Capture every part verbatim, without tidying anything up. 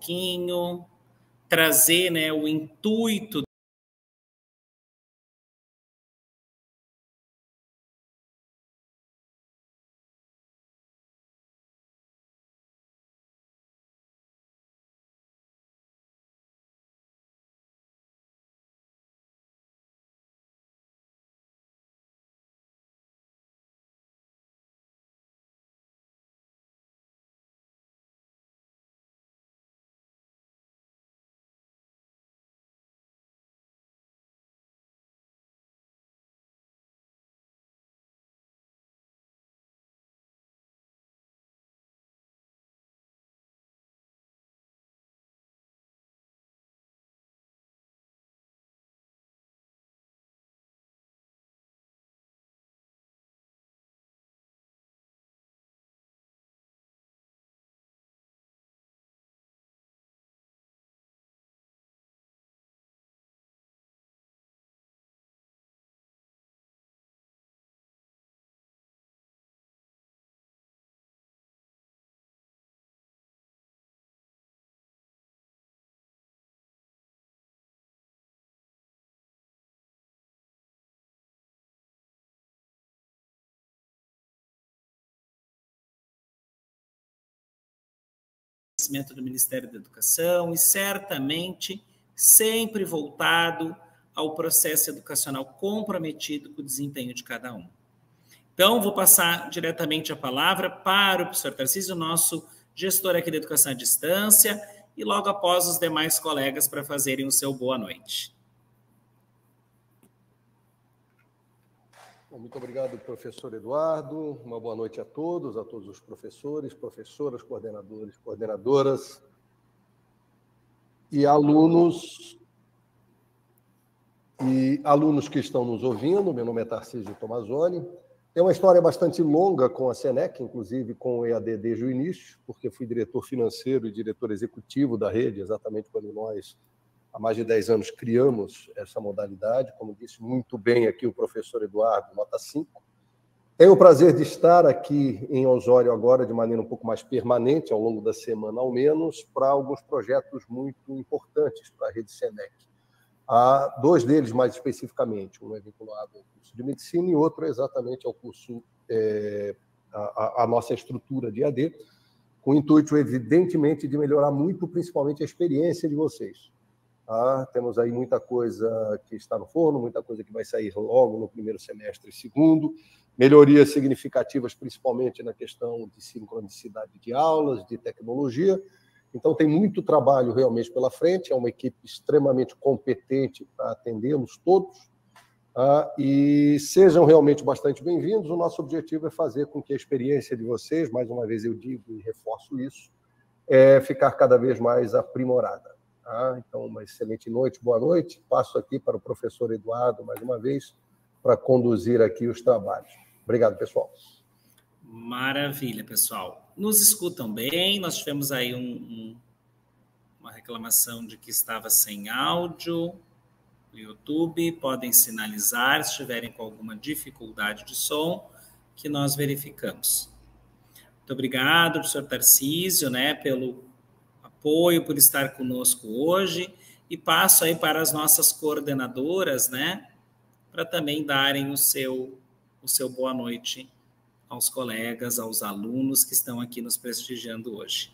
pouquinho, trazer, né, o intuito do Ministério da Educação e certamente sempre voltado ao processo educacional comprometido com o desempenho de cada um. Então, vou passar diretamente a palavra para o professor Tarcísio, nosso gestor aqui da Educação à Distância, e logo após os demais colegas para fazerem o seu boa noite. Bom, muito obrigado, professor Eduardo. Uma boa noite a todos, a todos os professores, professoras, coordenadores, coordenadoras e alunos e alunos que estão nos ouvindo. Meu nome é Tarcísio Tomazoni. Tem uma história bastante longa com a SENEC, inclusive com o E A D desde o início, porque fui diretor financeiro e diretor executivo da rede, exatamente quando nós, há mais de dez anos, criamos essa modalidade. Como disse muito bem aqui o professor Eduardo, nota cinco. Tenho o prazer de estar aqui em Osório agora de maneira um pouco mais permanente, ao longo da semana ao menos, para alguns projetos muito importantes para a rede SENEC. Há dois deles, mais especificamente. Um é vinculado ao curso de medicina e outro é exatamente ao curso, é, a, a nossa estrutura de E A D, com o intuito, evidentemente, de melhorar muito, principalmente, a experiência de vocês. Tá? Temos aí muita coisa que está no forno, muita coisa que vai sair logo no primeiro semestre e segundo, melhorias significativas, principalmente na questão de sincronicidade de aulas, de tecnologia. Então, tem muito trabalho realmente pela frente, é uma equipe extremamente competente para atendê-los todos, tá? E sejam realmente bastante bem-vindos. O nosso objetivo é fazer com que a experiência de vocês, mais uma vez eu digo e reforço isso, é ficar cada vez mais aprimorada. Tá? Então, uma excelente noite, boa noite. Passo aqui para o professor Eduardo, mais uma vez, para conduzir aqui os trabalhos. Obrigado, pessoal. Maravilha, pessoal. Nos escutam bem? Nós tivemos aí um, um, uma reclamação de que estava sem áudio no YouTube. Podem sinalizar se estiverem com alguma dificuldade de som, que nós verificamos. Muito obrigado, professor Tarcísio, né, pelo apoio, por estar conosco hoje. E passo aí para as nossas coordenadoras, né, para também darem o seu, o seu boa noite aos colegas, aos alunos que estão aqui nos prestigiando hoje.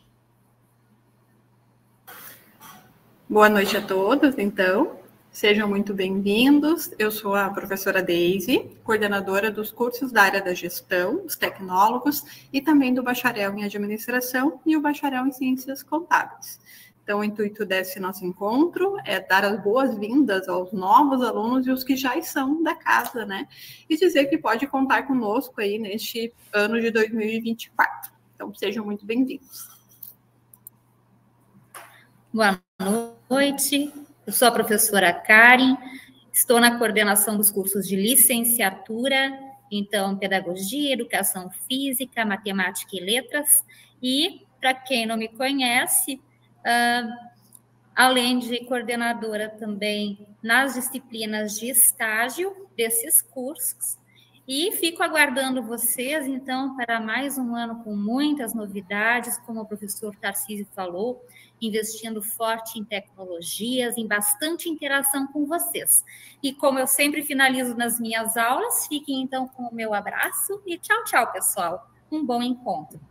Boa noite a todos, então. Sejam muito bem-vindos. Eu sou a professora Deise, coordenadora dos cursos da área da gestão, dos tecnólogos e também do bacharel em administração e o bacharel em ciências contábeis. Então, o intuito desse nosso encontro é dar as boas-vindas aos novos alunos e os que já são da casa, né? E dizer que pode contar conosco aí neste ano de dois mil e vinte e quatro. Então, sejam muito bem-vindos. Boa noite, eu sou a professora Karen, estou na coordenação dos cursos de licenciatura, então, Pedagogia, Educação Física, Matemática e Letras, e, para quem não me conhece, Uh, além de coordenadora também nas disciplinas de estágio desses cursos, E fico aguardando vocês, então, para mais um ano com muitas novidades, como o professor Tarcísio falou, investindo forte em tecnologias, em bastante interação com vocês. E como eu sempre finalizo nas minhas aulas, fiquem então com o meu abraço e tchau, tchau, pessoal. Um bom encontro.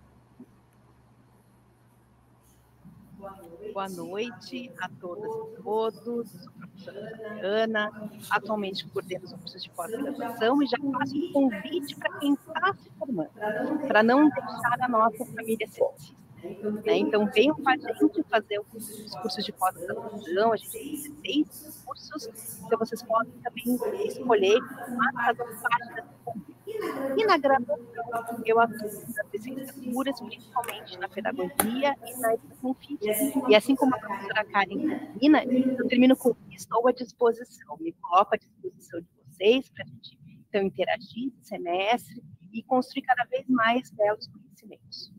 Boa noite a todas e todos. Eu sou a professora Ana, atualmente coordeno os cursos de pós-graduação e já faço um convite para quem está se formando, para não deixar a nossa família ceticista. Então, venham com a gente fazer os cursos de pós-graduação, a gente tem seis cursos, então vocês podem também escolher fazer parte dessa convite. E na graduação, eu atuo nas licenciaturas, principalmente na pedagogia e na educação física. E assim como a professora Karen termina, eu termino com estou à disposição, me coloco à disposição de vocês para a gente então, interagir no semestre e construir cada vez mais belos conhecimentos.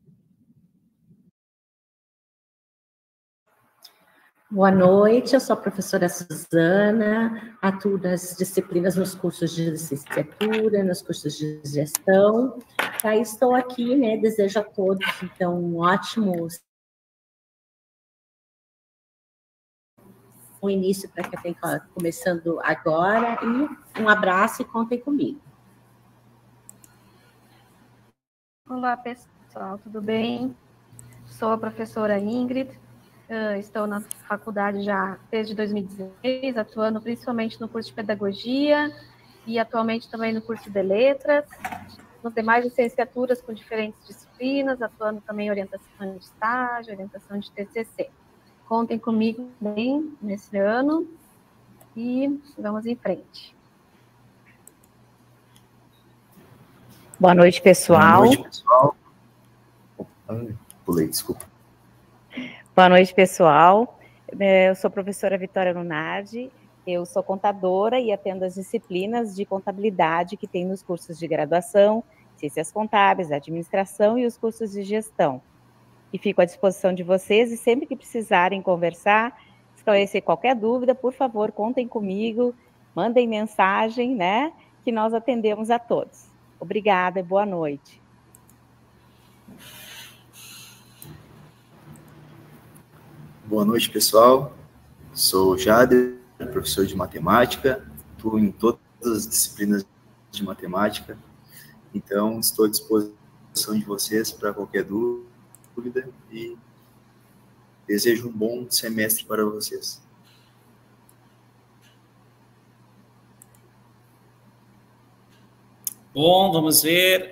Boa noite, eu sou a professora Suzana, atuo nas disciplinas nos cursos de licenciatura, nos cursos de gestão. Tá, estou aqui, né, desejo a todos, então, um ótimo um início para quem está começando agora, e um abraço e contem comigo. Olá, pessoal, tudo bem? Sou a professora Ingrid. Uh, estou na faculdade já desde dois mil e dezesseis, atuando principalmente no curso de pedagogia e atualmente também no curso de letras, nas demais licenciaturas com diferentes disciplinas, atuando também em orientação de estágio, orientação de T C C. Contem comigo bem nesse ano e vamos em frente. Boa noite, pessoal. Boa noite, pessoal. Ai, pulei, desculpa. Boa noite, pessoal. Eu sou a professora Vitória Lunardi, eu sou contadora e atendo as disciplinas de contabilidade que tem nos cursos de graduação, ciências contábeis, administração e os cursos de gestão. E fico à disposição de vocês e sempre que precisarem conversar, esclarecer qualquer dúvida, por favor, contem comigo, mandem mensagem, né, que nós atendemos a todos. Obrigada e boa noite. Boa noite, pessoal. Sou Jader, professor de matemática, atuo em todas as disciplinas de matemática, então estou à disposição de vocês para qualquer dúvida e desejo um bom semestre para vocês. Bom, vamos ver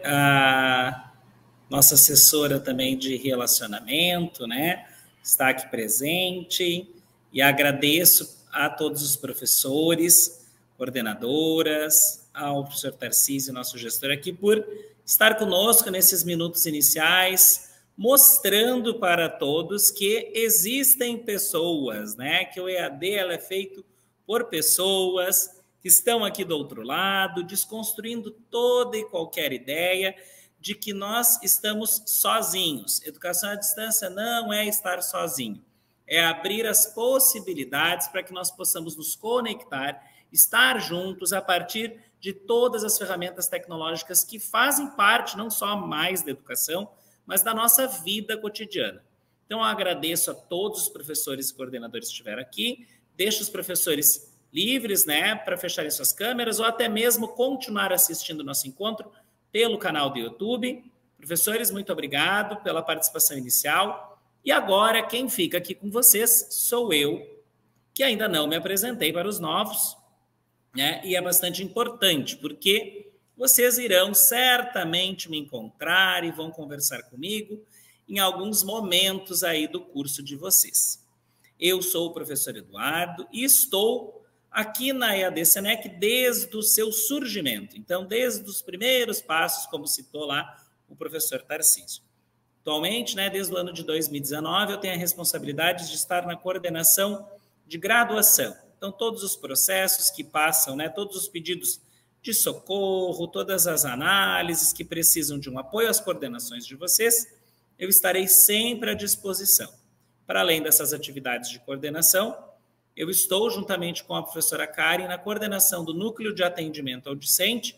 a nossa assessora também de relacionamento, né? Está aqui presente, e agradeço a todos os professores, coordenadoras, ao professor Tarcísio, nosso gestor aqui, por estar conosco nesses minutos iniciais, mostrando para todos que existem pessoas, né? Que o E A D ela é feito por pessoas que estão aqui do outro lado, desconstruindo toda e qualquer ideia de que nós estamos sozinhos. Educação à distância não é estar sozinho, é abrir as possibilidades para que nós possamos nos conectar, estar juntos a partir de todas as ferramentas tecnológicas que fazem parte não só mais da educação, mas da nossa vida cotidiana. Então, eu agradeço a todos os professores e coordenadores que estiveram aqui, deixo os professores livres, né, para fecharem suas câmeras ou até mesmo continuar assistindo o nosso encontro pelo canal do YouTube. Professores, muito obrigado pela participação inicial. E agora, quem fica aqui com vocês sou eu, que ainda não me apresentei para os novos, né? E é bastante importante, porque vocês irão certamente me encontrar e vão conversar comigo em alguns momentos aí do curso de vocês. Eu sou o professor Eduardo e estou aqui na E A D Senec desde o seu surgimento. Então, desde os primeiros passos, como citou lá o professor Tarcísio. Atualmente, né, desde o ano de dois mil e dezenove, eu tenho a responsabilidade de estar na coordenação de graduação. Então, todos os processos que passam, né, todos os pedidos de socorro, todas as análises que precisam de um apoio às coordenações de vocês, eu estarei sempre à disposição. Para além dessas atividades de coordenação, eu estou, juntamente com a professora Karen, na coordenação do Núcleo de Atendimento ao Discente,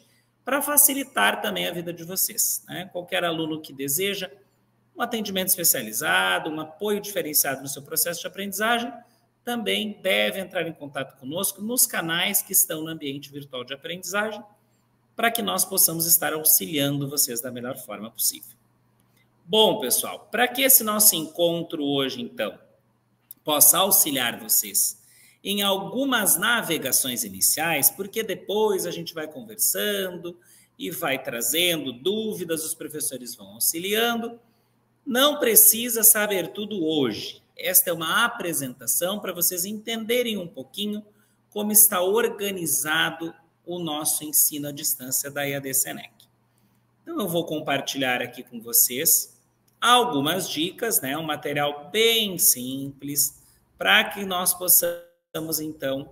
para facilitar também a vida de vocês, né? Qualquer aluno que deseja um atendimento especializado, um apoio diferenciado no seu processo de aprendizagem, também deve entrar em contato conosco nos canais que estão no ambiente virtual de aprendizagem, para que nós possamos estar auxiliando vocês da melhor forma possível. Bom, pessoal, para que esse nosso encontro hoje, então, possa auxiliar vocês em algumas navegações iniciais, porque depois a gente vai conversando e vai trazendo dúvidas, os professores vão auxiliando. Não precisa saber tudo hoje. Esta é uma apresentação para vocês entenderem um pouquinho como está organizado o nosso ensino à distância da E A D Senec. Então, eu vou compartilhar aqui com vocês algumas dicas, né? Um material bem simples, para que nós possamos, então,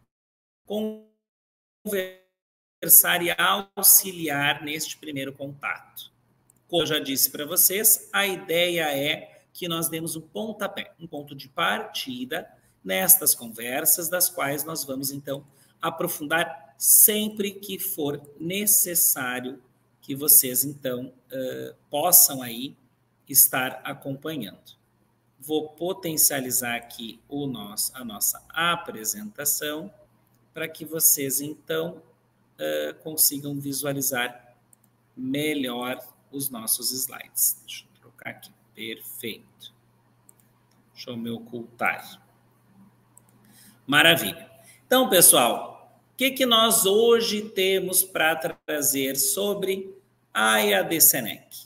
conversar e auxiliar neste primeiro contato. Como eu já disse para vocês, a ideia é que nós demos um pontapé, um ponto de partida nestas conversas, das quais nós vamos, então, aprofundar sempre que for necessário que vocês, então, uh, possam aí estar acompanhando. Vou potencializar aqui o nosso, a nossa apresentação para que vocês, então, uh, consigam visualizar melhor os nossos slides. Deixa eu trocar aqui. Perfeito. Deixa eu me ocultar. Maravilha. Então, pessoal, o que, que nós hoje temos para trazer sobre a E A D Senec?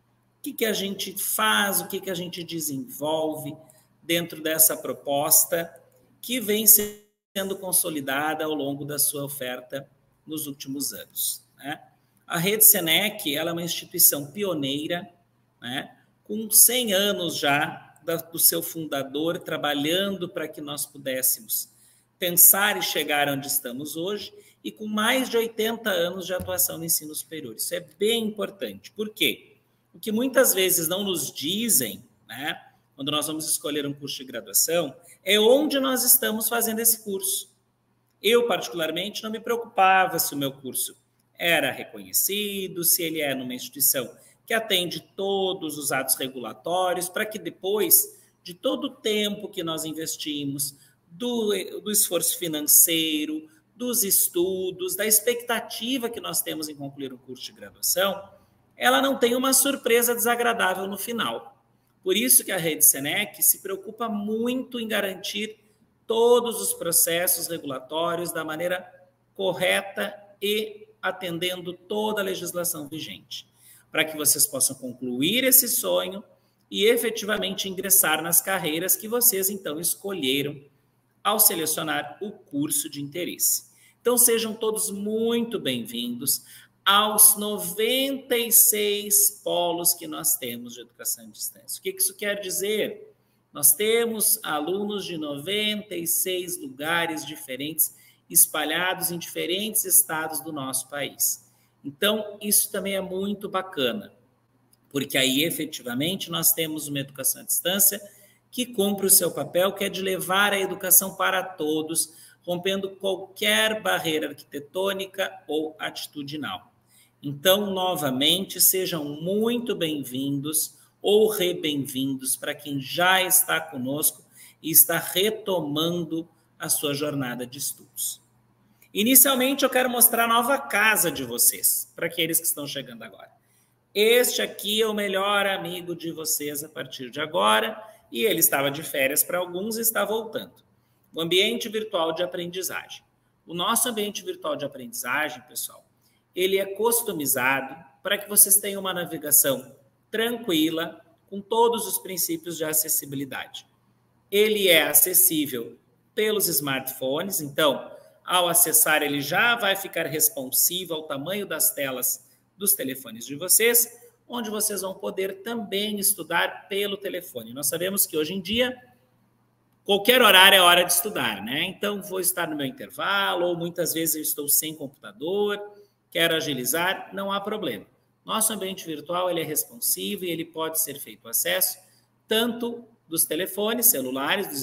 O que, que a gente faz, o que, que a gente desenvolve dentro dessa proposta que vem sendo consolidada ao longo da sua oferta nos últimos anos, né? A Rede Senec, ela é uma instituição pioneira, né, com cem anos já do seu fundador, trabalhando para que nós pudéssemos pensar e chegar onde estamos hoje, e com mais de oitenta anos de atuação no ensino superior. Isso é bem importante. Por quê? O que muitas vezes não nos dizem, né, quando nós vamos escolher um curso de graduação, é onde nós estamos fazendo esse curso. Eu, particularmente, não me preocupava se o meu curso era reconhecido, se ele é numa instituição que atende todos os atos regulatórios, para que depois de todo o tempo que nós investimos, do, do esforço financeiro, dos estudos, da expectativa que nós temos em concluir um curso de graduação, ela não tenha uma surpresa desagradável no final. Por isso que a Rede Senec se preocupa muito em garantir todos os processos regulatórios da maneira correta e atendendo toda a legislação vigente, para que vocês possam concluir esse sonho e efetivamente ingressar nas carreiras que vocês, então, escolheram ao selecionar o curso de interesse. Então, sejam todos muito bem-vindos aos noventa e seis polos que nós temos de educação à distância. O que isso quer dizer? Nós temos alunos de noventa e seis lugares diferentes, espalhados em diferentes estados do nosso país. Então, isso também é muito bacana, porque aí, efetivamente, nós temos uma educação à distância que cumpre o seu papel, que é de levar a educação para todos, rompendo qualquer barreira arquitetônica ou atitudinal. Então, novamente, sejam muito bem-vindos ou re-bem-vindos para quem já está conosco e está retomando a sua jornada de estudos. Inicialmente, eu quero mostrar a nova casa de vocês, para aqueles que estão chegando agora. Este aqui é o melhor amigo de vocês a partir de agora, e ele estava de férias para alguns e está voltando. O ambiente virtual de aprendizagem. O nosso ambiente virtual de aprendizagem, pessoal, ele é customizado para que vocês tenham uma navegação tranquila, com todos os princípios de acessibilidade. Ele é acessível pelos smartphones, então, ao acessar, ele já vai ficar responsivo ao tamanho das telas dos telefones de vocês, onde vocês vão poder também estudar pelo telefone. Nós sabemos que hoje em dia, qualquer horário é hora de estudar, né? Então, vou estar no meu intervalo, ou muitas vezes eu estou sem computador, quero agilizar, não há problema. Nosso ambiente virtual ele é responsivo e ele pode ser feito acesso tanto dos telefones celulares, dos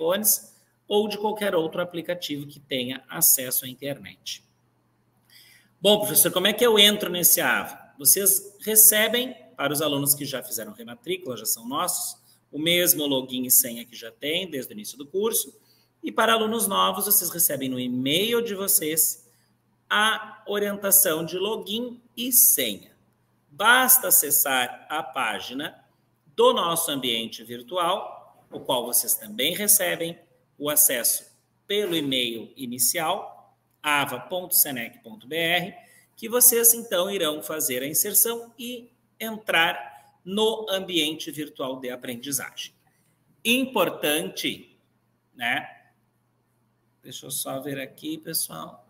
smartphones, ou de qualquer outro aplicativo que tenha acesso à internet. Bom, professor, como é que eu entro nesse Ava? Vocês recebem, para os alunos que já fizeram rematrícula, já são nossos, o mesmo login e senha que já tem desde o início do curso. E para alunos novos, vocês recebem no e-mail de vocês a orientação de login e senha. Basta acessar a página do nosso ambiente virtual, o qual vocês também recebem o acesso pelo e-mail inicial, ava ponto senec ponto br, que vocês então irão fazer a inserção e entrar no ambiente virtual de aprendizagem. Importante, né? Deixa eu só ver aqui, pessoal.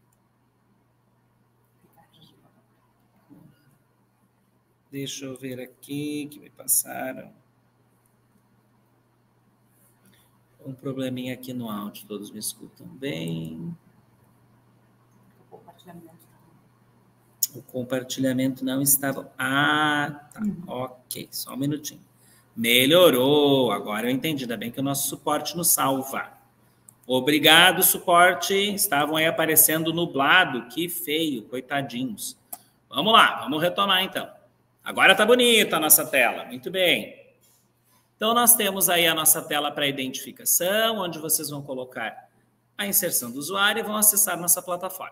Deixa eu ver aqui, que me passaram. Um probleminha aqui no áudio, todos me escutam bem. O compartilhamento, o compartilhamento não estava... Ah, tá, uhum. Ok, só um minutinho. Melhorou, agora eu entendi, ainda bem que o nosso suporte nos salva. Obrigado, suporte, estavam aí aparecendo nublado, que feio, coitadinhos. Vamos lá, vamos retomar então. Agora tá bonita a nossa tela, muito bem. Então, nós temos aí a nossa tela para identificação, onde vocês vão colocar a inserção do usuário e vão acessar nossa plataforma.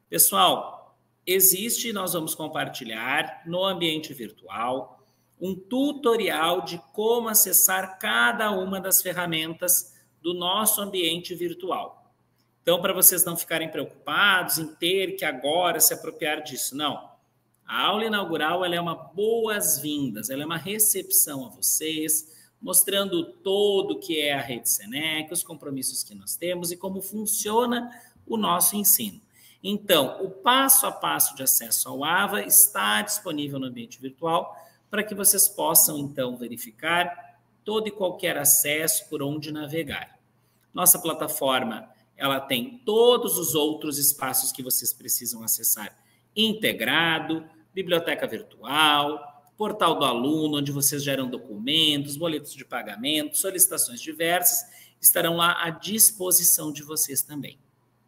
Pessoal, existe, nós vamos compartilhar no ambiente virtual um tutorial de como acessar cada uma das ferramentas do nosso ambiente virtual. Então, para vocês não ficarem preocupados em ter que agora se apropriar disso, não. A aula inaugural ela é uma boas-vindas, ela é uma recepção a vocês, mostrando todo o que é a Rede Senec, os compromissos que nós temos e como funciona o nosso ensino. Então, o passo a passo de acesso ao Ava está disponível no ambiente virtual para que vocês possam, então, verificar todo e qualquer acesso por onde navegar. Nossa plataforma, ela tem todos os outros espaços que vocês precisam acessar integrado, biblioteca virtual, portal do aluno, onde vocês geram documentos, boletos de pagamento, solicitações diversas, estarão lá à disposição de vocês também.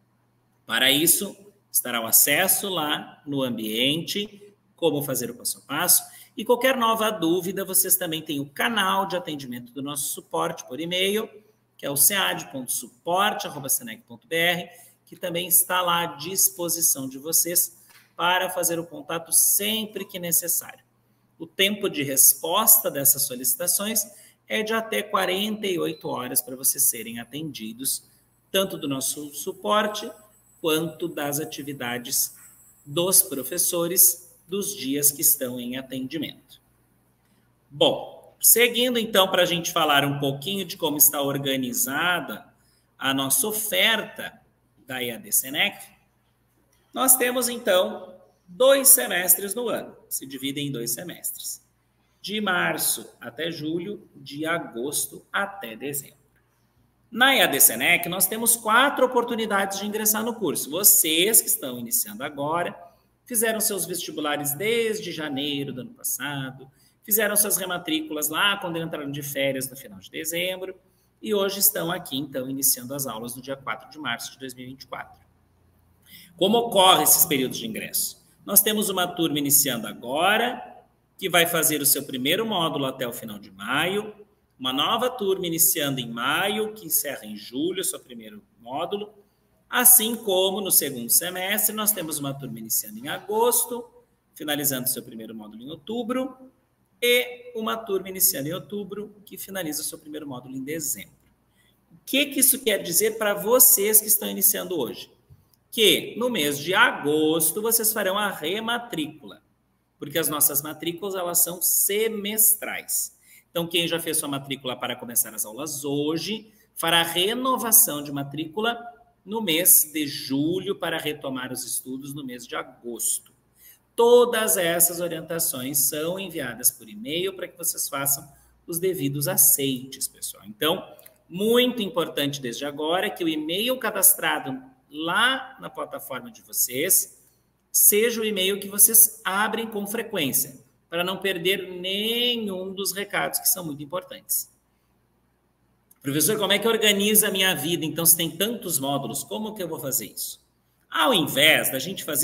Para isso, estará o acesso lá no ambiente, como fazer o passo a passo, e qualquer nova dúvida, vocês também têm o canal de atendimento do nosso suporte por e-mail, que é o cead ponto suporte arroba senec ponto br, que também está lá à disposição de vocês para fazer o contato sempre que necessário. O tempo de resposta dessas solicitações é de até quarenta e oito horas para vocês serem atendidos, tanto do nosso suporte quanto das atividades dos professores dos dias que estão em atendimento. Bom, seguindo então para a gente falar um pouquinho de como está organizada a nossa oferta da E A D Senec, nós temos então dois semestres no ano, se dividem em dois semestres. De março até julho, de agosto até dezembro. Na E A D Senec, nós temos quatro oportunidades de ingressar no curso. Vocês que estão iniciando agora, fizeram seus vestibulares desde janeiro do ano passado, fizeram suas rematrículas lá quando entraram de férias no final de dezembro, e hoje estão aqui, então, iniciando as aulas no dia quatro de março de dois mil e vinte e quatro. Como ocorrem esses períodos de ingresso? Nós temos uma turma iniciando agora, que vai fazer o seu primeiro módulo até o final de maio, uma nova turma iniciando em maio, que encerra em julho o seu primeiro módulo, assim como no segundo semestre nós temos uma turma iniciando em agosto, finalizando o seu primeiro módulo em outubro, e uma turma iniciando em outubro, que finaliza o seu primeiro módulo em dezembro. O que, que isso quer dizer para vocês que estão iniciando hoje? Que no mês de agosto vocês farão a rematrícula, porque as nossas matrículas elas são semestrais. Então, quem já fez sua matrícula para começar as aulas hoje, fará a renovação de matrícula no mês de julho para retomar os estudos no mês de agosto. Todas essas orientações são enviadas por e-mail para que vocês façam os devidos aceites, pessoal. Então, muito importante desde agora que o e-mail cadastrado lá na plataforma de vocês, seja o e-mail que vocês abrem com frequência, para não perder nenhum dos recados que são muito importantes. Professor, como é que organiza a minha vida? Então, se tem tantos módulos, como que eu vou fazer isso? Ao invés da gente fazer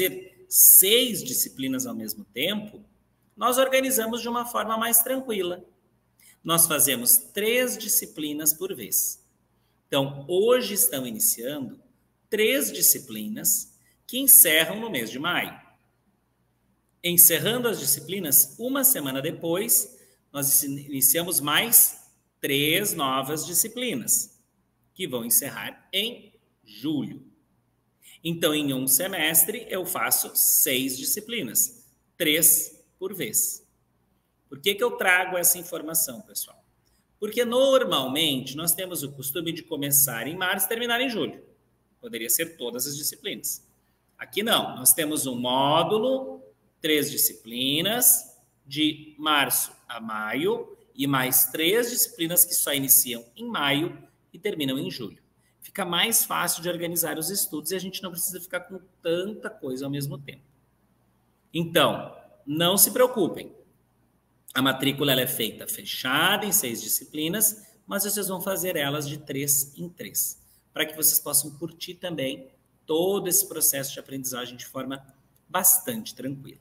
seis disciplinas ao mesmo tempo, nós organizamos de uma forma mais tranquila. Nós fazemos três disciplinas por vez. Então, hoje estão iniciando três disciplinas que encerram no mês de maio. Encerrando as disciplinas, uma semana depois, nós iniciamos mais três novas disciplinas, que vão encerrar em julho. Então, em um semestre, eu faço seis disciplinas, três por vez. Por que que eu trago essa informação, pessoal? Porque, normalmente, nós temos o costume de começar em março e terminar em julho. Poderia ser todas as disciplinas. Aqui não, nós temos um módulo, três disciplinas, de março a maio, e mais três disciplinas que só iniciam em maio e terminam em julho. Fica mais fácil de organizar os estudos e a gente não precisa ficar com tanta coisa ao mesmo tempo. Então, não se preocupem. A matrícula ela é feita fechada em seis disciplinas, mas vocês vão fazer elas de três em três, para que vocês possam curtir também todo esse processo de aprendizagem de forma bastante tranquila.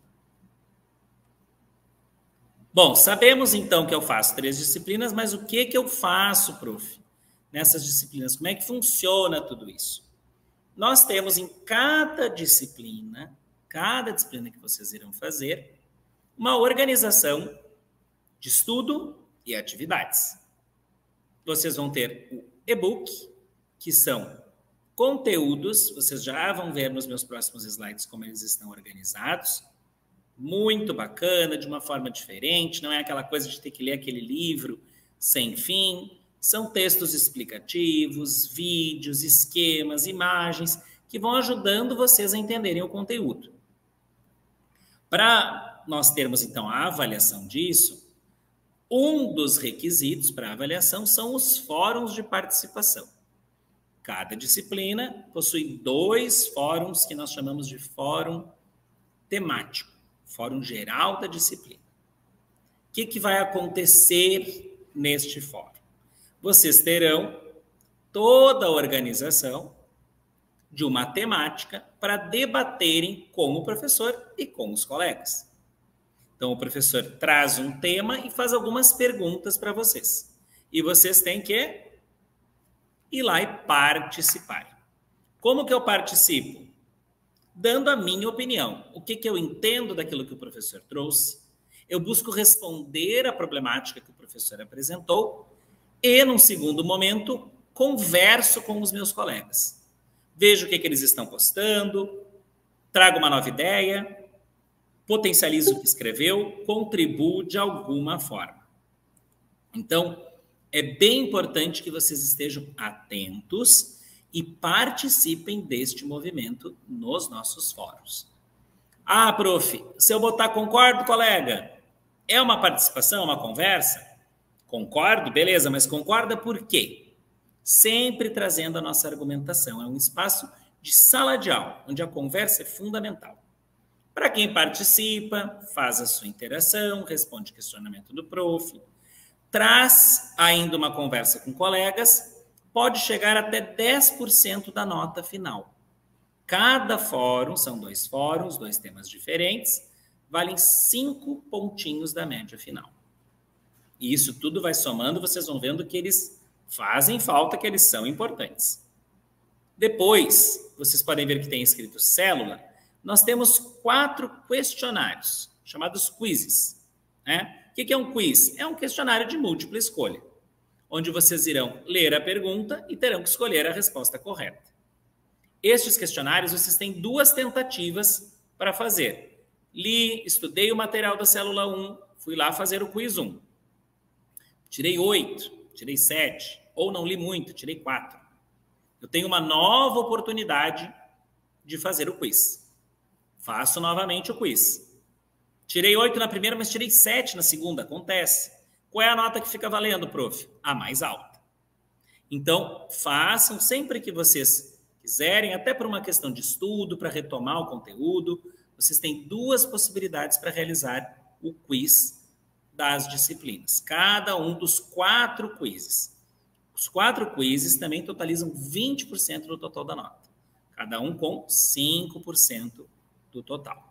Bom, sabemos então que eu faço três disciplinas, mas o que que eu faço, prof? Nessas disciplinas, como é que funciona tudo isso? Nós temos em cada disciplina, cada disciplina que vocês irão fazer, uma organização de estudo e atividades. Vocês vão ter o e-book, que são conteúdos, vocês já vão ver nos meus próximos slides como eles estão organizados, muito bacana, de uma forma diferente, não é aquela coisa de ter que ler aquele livro sem fim, são textos explicativos, vídeos, esquemas, imagens, que vão ajudando vocês a entenderem o conteúdo. Para nós termos, então, a avaliação disso, um dos requisitos para a avaliação são os fóruns de participação. Cada disciplina possui dois fóruns que nós chamamos de fórum temático, fórum geral da disciplina. O que que vai acontecer neste fórum? Vocês terão toda a organização de uma temática para debaterem com o professor e com os colegas. Então, o professor traz um tema e faz algumas perguntas para vocês. E vocês têm que ir lá e participar. Como que eu participo? Dando a minha opinião. O que que eu entendo daquilo que o professor trouxe? Eu busco responder à problemática que o professor apresentou e, num segundo momento, converso com os meus colegas. Vejo o que que eles estão postando, trago uma nova ideia, potencializo o que escreveu, contribuo de alguma forma. Então, é bem importante que vocês estejam atentos e participem deste movimento nos nossos fóruns. Ah, prof, se eu botar concordo, colega, é uma participação, uma conversa? Concordo, beleza, mas concorda por quê? Sempre trazendo a nossa argumentação. É um espaço de sala de aula, onde a conversa é fundamental. Para quem participa, faz a sua interação, responde questionamento do prof, traz ainda uma conversa com colegas, pode chegar até dez por cento da nota final. Cada fórum, são dois fóruns, dois temas diferentes, valem cinco pontinhos da média final. E isso tudo vai somando, vocês vão vendo que eles fazem falta, que eles são importantes. Depois, vocês podem ver que tem escrito célula, nós temos quatro questionários, chamados quizzes. Né? O que é um quiz? É um questionário de múltipla escolha, onde vocês irão ler a pergunta e terão que escolher a resposta correta. Estes questionários, vocês têm duas tentativas para fazer. Li, estudei o material da célula um, fui lá fazer o quiz um. Tirei oito, tirei sete, ou não li muito, tirei quatro. Eu tenho uma nova oportunidade de fazer o quiz. Faço novamente o quiz. Tirei oito na primeira, mas tirei sete na segunda, acontece. Qual é a nota que fica valendo, prof? A mais alta. Então, façam sempre que vocês quiserem, até por uma questão de estudo, para retomar o conteúdo, vocês têm duas possibilidades para realizar o quiz das disciplinas. Cada um dos quatro quizzes. Os quatro quizzes também totalizam vinte por cento do total da nota. Cada um com cinco por cento do total.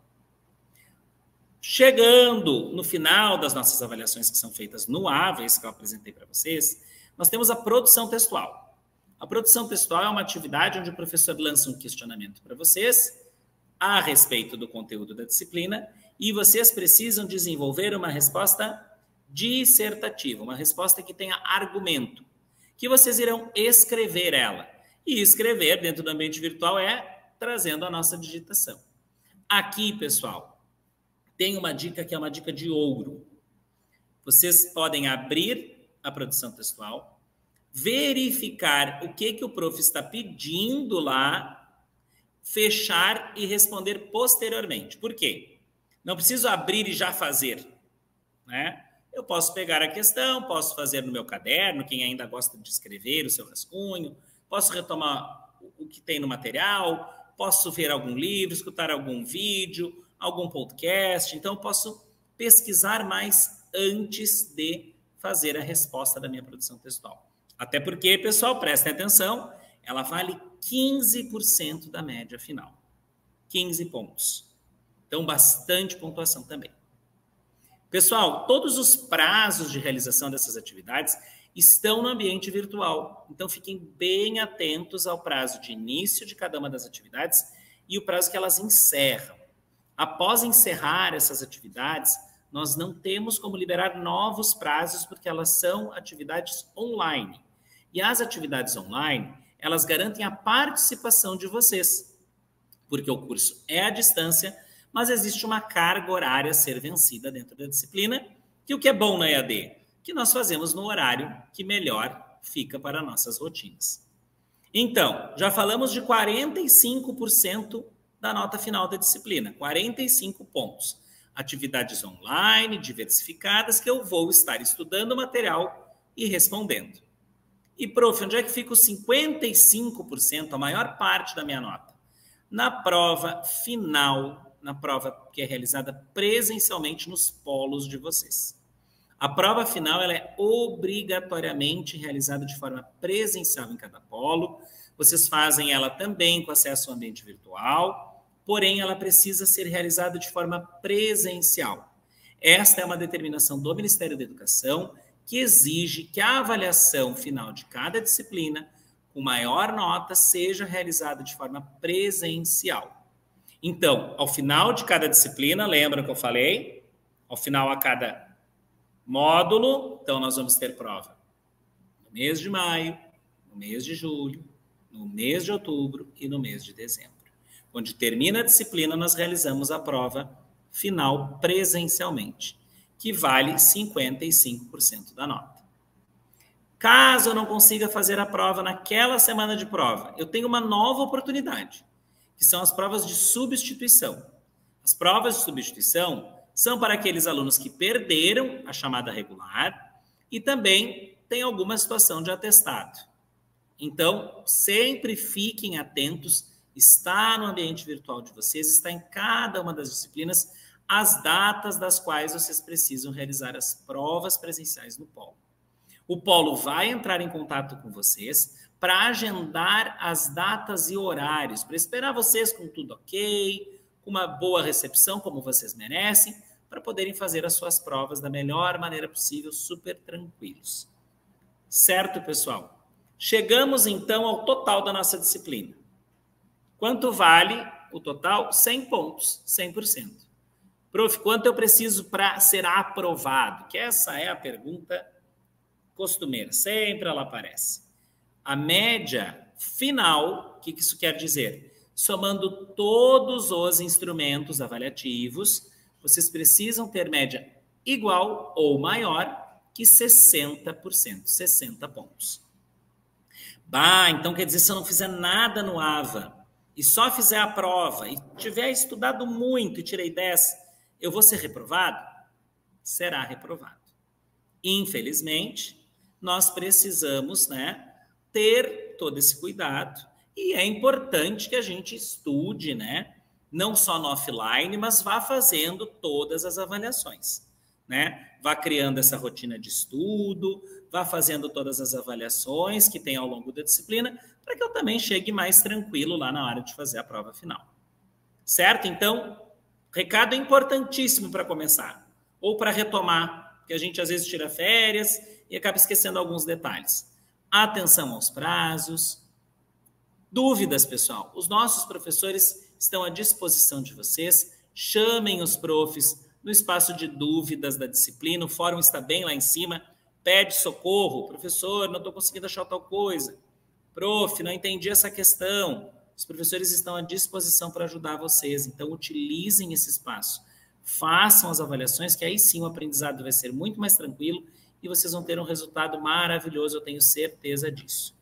Chegando no final das nossas avaliações que são feitas no AVA, esse que eu apresentei para vocês, nós temos a produção textual. A produção textual é uma atividade onde o professor lança um questionamento para vocês a respeito do conteúdo da disciplina e vocês precisam desenvolver uma resposta dissertativa, uma resposta que tenha argumento, que vocês irão escrever ela. E escrever dentro do ambiente virtual é trazendo a nossa digitação. Aqui, pessoal, tem uma dica que é uma dica de ouro. Vocês podem abrir a produção textual, verificar o que, que o prof está pedindo lá, fechar e responder posteriormente. Por quê? Não preciso abrir e já fazer, né? Eu posso pegar a questão, posso fazer no meu caderno, quem ainda gosta de escrever o seu rascunho, posso retomar o que tem no material, posso ver algum livro, escutar algum vídeo, algum podcast. Então, eu posso pesquisar mais antes de fazer a resposta da minha produção textual. Até porque, pessoal, prestem atenção, ela vale quinze por cento da média final. quinze pontos. Então, bastante pontuação também. Pessoal, todos os prazos de realização dessas atividades estão no ambiente virtual. Então, fiquem bem atentos ao prazo de início de cada uma das atividades e o prazo que elas encerram. Após encerrar essas atividades, nós não temos como liberar novos prazos porque elas são atividades online. E as atividades online, elas garantem a participação de vocês, porque o curso é à distância, mas existe uma carga horária a ser vencida dentro da disciplina, que o que é bom na E A D? Que nós fazemos no horário que melhor fica para nossas rotinas. Então, já falamos de quarenta e cinco por cento da nota final da disciplina, quarenta e cinco pontos. Atividades online, diversificadas, que eu vou estar estudando o material e respondendo. E, prof, onde é que fica os cinquenta e cinco por cento, a maior parte da minha nota? Na prova final, na prova que é realizada presencialmente nos polos de vocês. A prova final ela é obrigatoriamente realizada de forma presencial em cada polo. Vocês fazem ela também com acesso ao ambiente virtual, porém ela precisa ser realizada de forma presencial. Esta é uma determinação do Ministério da Educação que exige que a avaliação final de cada disciplina, com maior nota, seja realizada de forma presencial. Então, ao final de cada disciplina, lembra que eu falei? Ao final a cada módulo, então nós vamos ter prova no mês de maio, no mês de julho, no mês de outubro e no mês de dezembro. Onde termina a disciplina, nós realizamos a prova final presencialmente, que vale cinquenta e cinco por cento da nota. Caso eu não consiga fazer a prova naquela semana de prova, eu tenho uma nova oportunidade, que são as provas de substituição. As provas de substituição são para aqueles alunos que perderam a chamada regular e também tem alguma situação de atestado. Então, sempre fiquem atentos, está no ambiente virtual de vocês, está em cada uma das disciplinas, as datas das quais vocês precisam realizar as provas presenciais no polo. O polo vai entrar em contato com vocês para agendar as datas e horários, para esperar vocês com tudo ok, com uma boa recepção, como vocês merecem, para poderem fazer as suas provas da melhor maneira possível, super tranquilos. Certo, pessoal? Chegamos, então, ao total da nossa disciplina. Quanto vale o total? cem pontos, cem por cento. Prof, quanto eu preciso para ser aprovado? Que essa é a pergunta costumeira, sempre ela aparece. A média final, o que isso quer dizer? Somando todos os instrumentos avaliativos, vocês precisam ter média igual ou maior que sessenta por cento, sessenta pontos. Bah, então quer dizer, se eu não fizer nada no AVA e só fizer a prova e tiver estudado muito e tirei dez, eu vou ser reprovado? Será reprovado. Infelizmente, nós precisamos, né, ter todo esse cuidado e é importante que a gente estude, né, não só no offline, mas vá fazendo todas as avaliações, né? Vá criando essa rotina de estudo, vá fazendo todas as avaliações que tem ao longo da disciplina, para que eu também chegue mais tranquilo lá na hora de fazer a prova final. Certo? Então, recado importantíssimo para começar, ou para retomar, porque a gente às vezes tira férias e acaba esquecendo alguns detalhes. Atenção aos prazos. Dúvidas, pessoal. Os nossos professores estão à disposição de vocês. Chamem os profs no espaço de dúvidas da disciplina. O fórum está bem lá em cima. Pede socorro. Professor, não estou conseguindo achar tal coisa. Prof, não entendi essa questão. Os professores estão à disposição para ajudar vocês. Então, utilizem esse espaço. Façam as avaliações, que aí sim o aprendizado vai ser muito mais tranquilo e vocês vão ter um resultado maravilhoso, eu tenho certeza disso.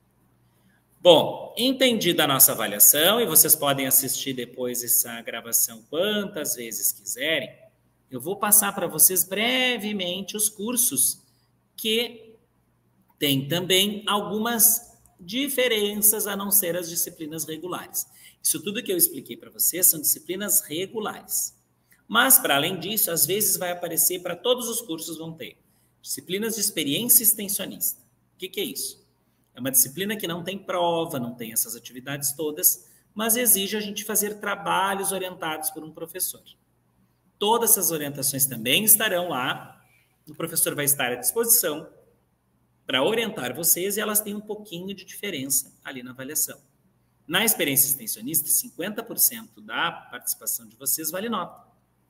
Bom, entendida a nossa avaliação, e vocês podem assistir depois essa gravação quantas vezes quiserem, eu vou passar para vocês brevemente os cursos que têm também algumas diferenças a não ser as disciplinas regulares. Isso tudo que eu expliquei para vocês são disciplinas regulares. Mas, para além disso, às vezes vai aparecer, para todos os cursos vão ter, disciplinas de experiência extensionista. O que, que é isso? É uma disciplina que não tem prova, não tem essas atividades todas, mas exige a gente fazer trabalhos orientados por um professor. Todas essas orientações também estarão lá, o professor vai estar à disposição para orientar vocês e elas têm um pouquinho de diferença ali na avaliação. Na experiência extensionista, cinquenta por cento da participação de vocês vale nota.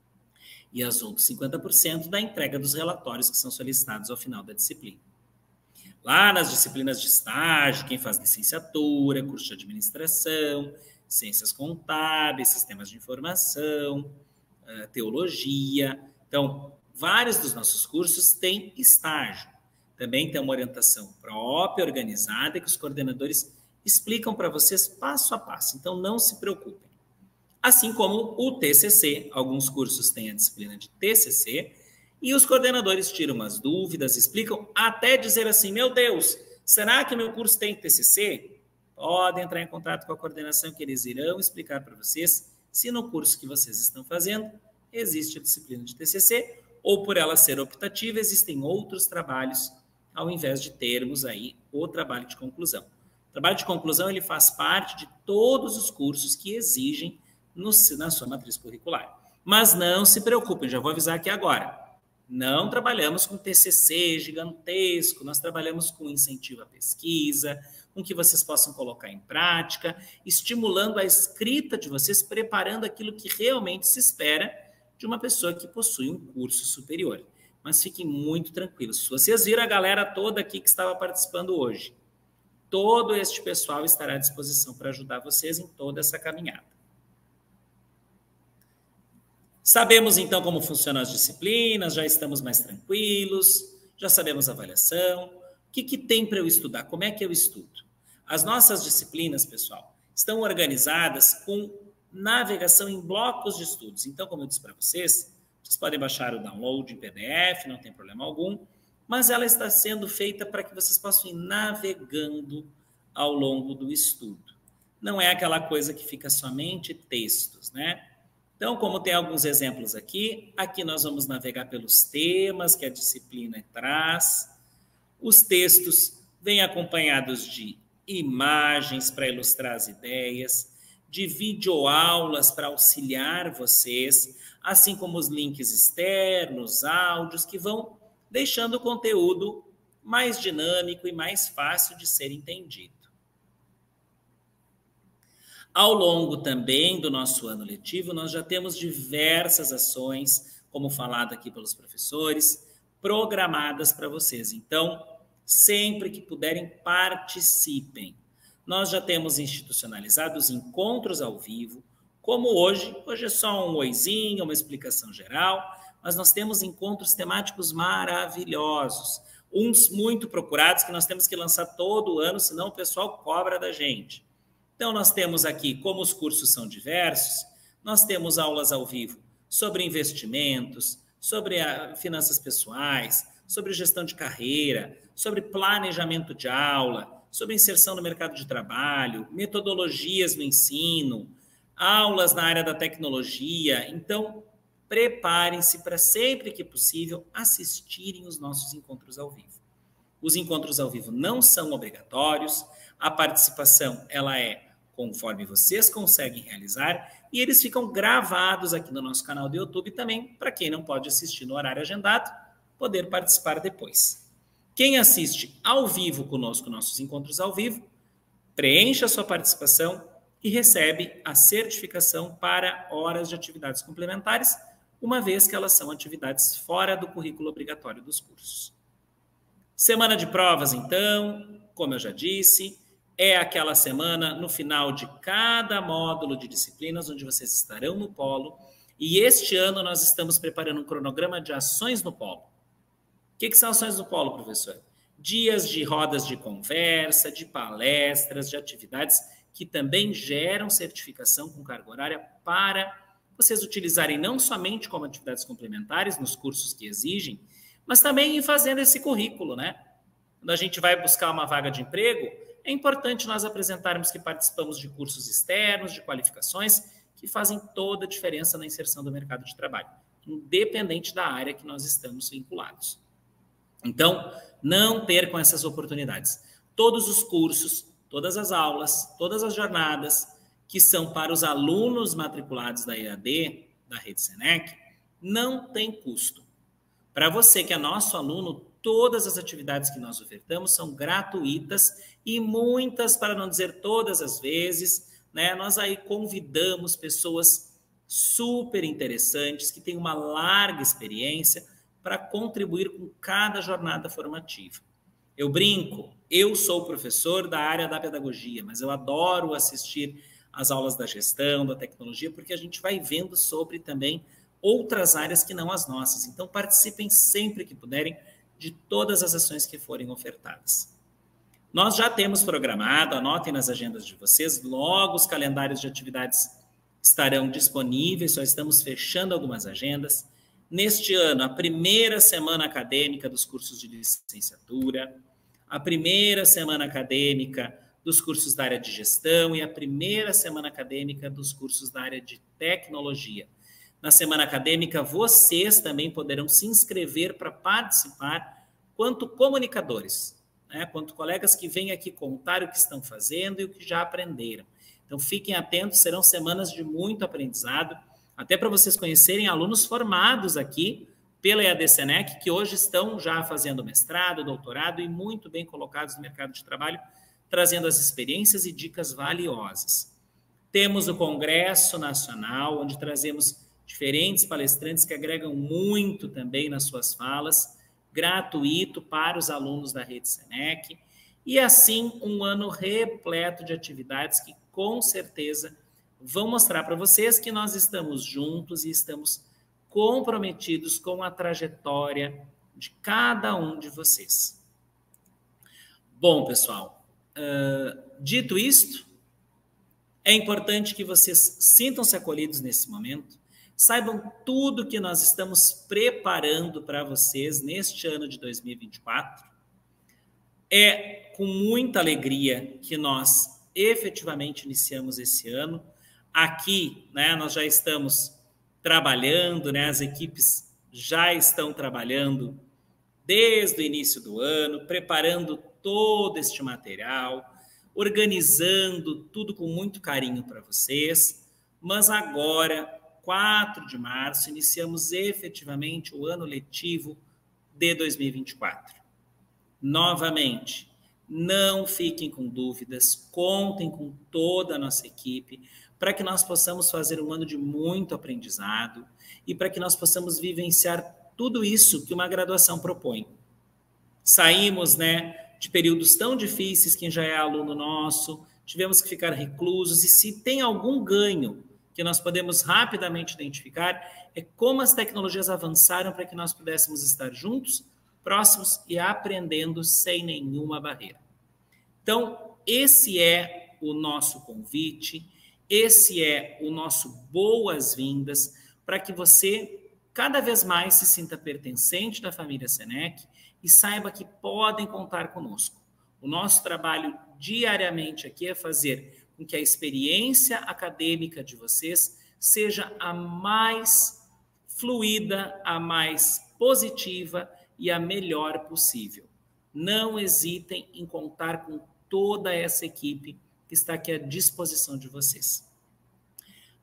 E as outras cinquenta por cento da entrega dos relatórios que são solicitados ao final da disciplina. Lá nas disciplinas de estágio, quem faz licenciatura, curso de administração, ciências contábeis, sistemas de informação, teologia. Então, vários dos nossos cursos têm estágio. Também tem uma orientação própria, organizada, que os coordenadores explicam para vocês passo a passo. Então, não se preocupem. Assim como o T C C, alguns cursos têm a disciplina de T C C, e os coordenadores tiram umas dúvidas, explicam, até dizer assim, meu Deus, será que meu curso tem T C C? Podem entrar em contato com a coordenação que eles irão explicar para vocês se no curso que vocês estão fazendo existe a disciplina de T C C, ou por ela ser optativa, existem outros trabalhos, ao invés de termos aí o trabalho de conclusão. O trabalho de conclusão ele faz parte de todos os cursos que exigem no, na sua matriz curricular. Mas não se preocupem, já vou avisar aqui agora. Não trabalhamos com T C C gigantesco, nós trabalhamos com incentivo à pesquisa, com que vocês possam colocar em prática, estimulando a escrita de vocês, preparando aquilo que realmente se espera de uma pessoa que possui um curso superior. Mas fiquem muito tranquilos. Vocês viram a galera toda aqui que estava participando hoje. Todo este pessoal estará à disposição para ajudar vocês em toda essa caminhada. Sabemos, então, como funcionam as disciplinas, já estamos mais tranquilos, já sabemos a avaliação. O que, que tem para eu estudar? Como é que eu estudo? As nossas disciplinas, pessoal, estão organizadas com navegação em blocos de estudos. Então, como eu disse para vocês, vocês podem baixar o download em P D F, não tem problema algum, mas ela está sendo feita para que vocês possam ir navegando ao longo do estudo. Não é aquela coisa que fica somente textos, né? Então, como tem alguns exemplos aqui, aqui nós vamos navegar pelos temas que a disciplina traz. Os textos vêm acompanhados de imagens para ilustrar as ideias, de videoaulas para auxiliar vocês, assim como os links externos, áudios, que vão deixando o conteúdo mais dinâmico e mais fácil de ser entendido. Ao longo também do nosso ano letivo, nós já temos diversas ações, como falado aqui pelos professores, programadas para vocês. Então, sempre que puderem, participem. Nós já temos institucionalizado os encontros ao vivo, como hoje. Hoje é só um oizinho, uma explicação geral, mas nós temos encontros temáticos maravilhosos, uns muito procurados que nós temos que lançar todo ano, senão o pessoal cobra da gente. Então, nós temos aqui, como os cursos são diversos, nós temos aulas ao vivo sobre investimentos, sobre a, finanças pessoais, sobre gestão de carreira, sobre planejamento de aula, sobre inserção no mercado de trabalho, metodologias no ensino, aulas na área da tecnologia. Então, preparem-se para, sempre que possível, assistirem os nossos encontros ao vivo. Os encontros ao vivo não são obrigatórios, a participação ela é conforme vocês conseguem realizar, e eles ficam gravados aqui no nosso canal do YouTube também, para quem não pode assistir no horário agendado, poder participar depois. Quem assiste ao vivo conosco, nossos encontros ao vivo, preencha a sua participação e recebe a certificação para horas de atividades complementares, uma vez que elas são atividades fora do currículo obrigatório dos cursos. Semana de provas, então, como eu já disse, é aquela semana no final de cada módulo de disciplinas, onde vocês estarão no polo, e este ano nós estamos preparando um cronograma de ações no polo. O que, que são ações no polo, professor? Dias de rodas de conversa, de palestras, de atividades que também geram certificação com carga horária para vocês utilizarem não somente como atividades complementares nos cursos que exigem, mas também em fazendo esse currículo, né? Quando a gente vai buscar uma vaga de emprego, é importante nós apresentarmos que participamos de cursos externos, de qualificações, que fazem toda a diferença na inserção do mercado de trabalho, independente da área que nós estamos vinculados. Então, não percam essas oportunidades. Todos os cursos, todas as aulas, todas as jornadas que são para os alunos matriculados da E A D, da Rede Senec, não tem custo. Para você que é nosso aluno, todas as atividades que nós ofertamos são gratuitas e muitas, para não dizer todas as vezes, né, nós aí convidamos pessoas super interessantes, que têm uma larga experiência, para contribuir com cada jornada formativa. Eu brinco, eu sou professor da área da pedagogia, mas eu adoro assistir às aulas da gestão, da tecnologia, porque a gente vai vendo sobre também outras áreas que não as nossas. Então, participem sempre que puderem de todas as ações que forem ofertadas. Nós já temos programado, anotem nas agendas de vocês, logo os calendários de atividades estarão disponíveis, só estamos fechando algumas agendas. Neste ano, a primeira semana acadêmica dos cursos de licenciatura, a primeira semana acadêmica dos cursos da área de gestão e a primeira semana acadêmica dos cursos da área de tecnologia. Na semana acadêmica, vocês também poderão se inscrever para participar quanto comunicadores, né? Quanto colegas que vêm aqui contar o que estão fazendo e o que já aprenderam. Então, fiquem atentos, serão semanas de muito aprendizado, até para vocês conhecerem alunos formados aqui pela E A D Senec, que hoje estão já fazendo mestrado, doutorado e muito bem colocados no mercado de trabalho, trazendo as experiências e dicas valiosas. Temos o Congresso Nacional, onde trazemos diferentes palestrantes que agregam muito também nas suas falas, gratuito para os alunos da Rede Senec, e assim um ano repleto de atividades que com certeza vão mostrar para vocês que nós estamos juntos e estamos comprometidos com a trajetória de cada um de vocês. Bom, pessoal, uh, dito isto, é importante que vocês sintam-se acolhidos nesse momento, saibam tudo que nós estamos preparando para vocês neste ano de dois mil e vinte e quatro. É com muita alegria que nós efetivamente iniciamos esse ano. Aqui, né, nós já estamos trabalhando, né, as equipes já estão trabalhando desde o início do ano, preparando todo este material, organizando tudo com muito carinho para vocês, mas agora, quatro de março, iniciamos efetivamente o ano letivo de dois mil e vinte e quatro. Novamente, não fiquem com dúvidas, contem com toda a nossa equipe, para que nós possamos fazer um ano de muito aprendizado e para que nós possamos vivenciar tudo isso que uma graduação propõe. Saímos, né, de períodos tão difíceis, quem já é aluno nosso, tivemos que ficar reclusos, e se tem algum ganho que nós podemos rapidamente identificar, é como as tecnologias avançaram para que nós pudéssemos estar juntos, próximos e aprendendo sem nenhuma barreira. Então, esse é o nosso convite, esse é o nosso boas-vindas para que você cada vez mais se sinta pertencente da família Senec e saiba que podem contar conosco. O nosso trabalho diariamente aqui é fazer com que a experiência acadêmica de vocês seja a mais fluida, a mais positiva e a melhor possível. Não hesitem em contar com toda essa equipe que está aqui à disposição de vocês.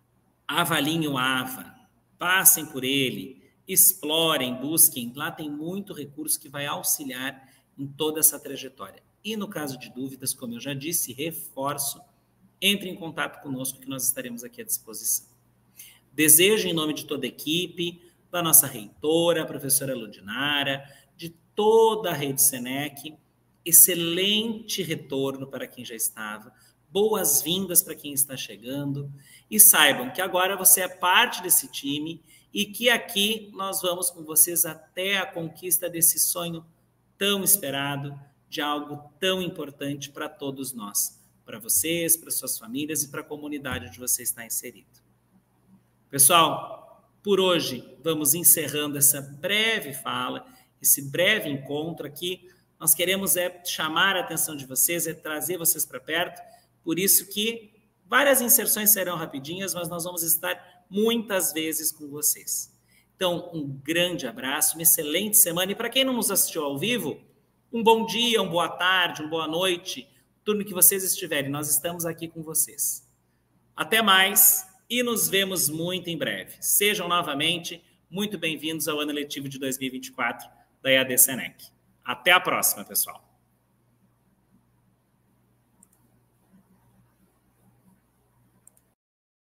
avaliem o AVA, passem por ele, explorem, busquem. Lá tem muito recurso que vai auxiliar em toda essa trajetória. E no caso de dúvidas, como eu já disse, reforço, entre em contato conosco que nós estaremos aqui à disposição. Desejo, em nome de toda a equipe, da nossa reitora, a professora Ludinara, de toda a rede Senec, excelente retorno para quem já estava, boas-vindas para quem está chegando, e saibam que agora você é parte desse time e que aqui nós vamos com vocês até a conquista desse sonho tão esperado, de algo tão importante para todos nós, para vocês, para suas famílias e para a comunidade onde você está inserido. Pessoal, por hoje vamos encerrando essa breve fala, esse breve encontro aqui. Nós queremos é chamar a atenção de vocês, é trazer vocês para perto, por isso que várias inserções serão rapidinhas, mas nós vamos estar muitas vezes com vocês. Então, um grande abraço, uma excelente semana, e para quem não nos assistiu ao vivo, um bom dia, uma boa tarde, uma boa noite, turno que vocês estiverem, nós estamos aqui com vocês. Até mais e nos vemos muito em breve. Sejam novamente muito bem-vindos ao ano letivo de dois mil e vinte e quatro da E A D Senec. Até a próxima, pessoal.